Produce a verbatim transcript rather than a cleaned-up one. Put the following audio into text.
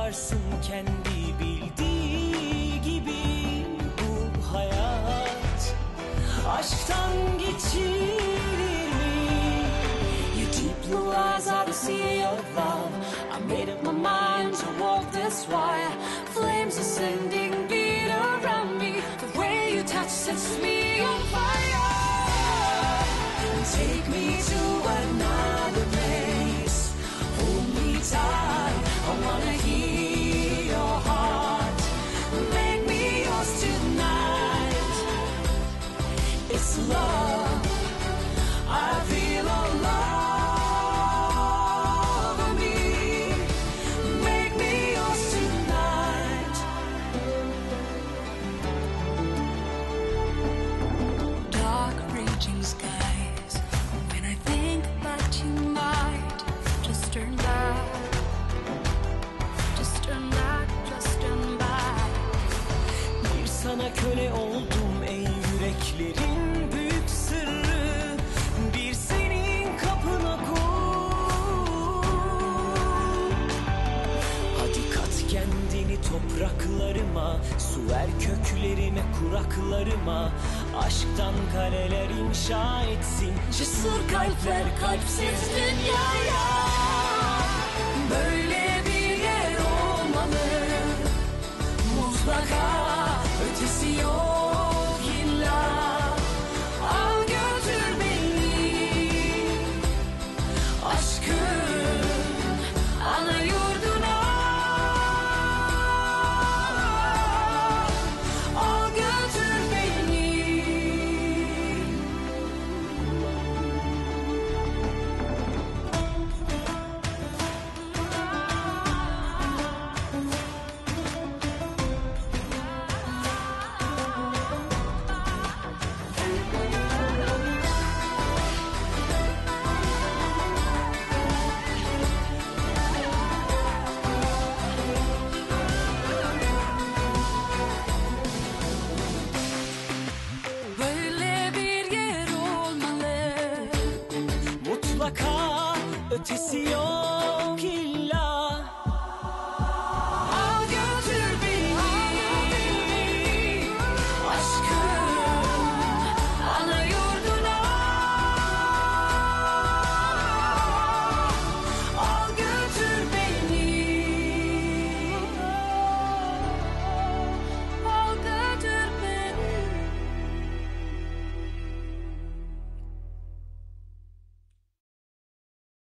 akarsın kendi bildiği gibi. Bu hayat aşktan geçilir mi? Your deep blue eyes are the sea of love. I made up my mind to walk this wire. Flames ascending, beat around me. The way you touch sets me on fire. Take me to another place. Hold me tight. I wanna hear your heart. Make me yours tonight. It's love. I feel all over me. Make me yours tonight. Dark raging skies. When I think that you might just turn back. Just turn back, just turn back. Bir sana köle oldum ey yüreklerin büyük sırrı. Bir senin kapına koy. Hadi kat kendini topraklarıma. Su ver köklerime, kuraklarıma. Aşktan kaleler inşa etsin cesur kalpler kalpsiz dünyaya. Böyle bir yer olmalı, mutlaka ötesi yok illa. Al götür beni aşkın ana yurduna. Al götür beni. Böyle bir yer olmalı, mutlaka ötesi yok.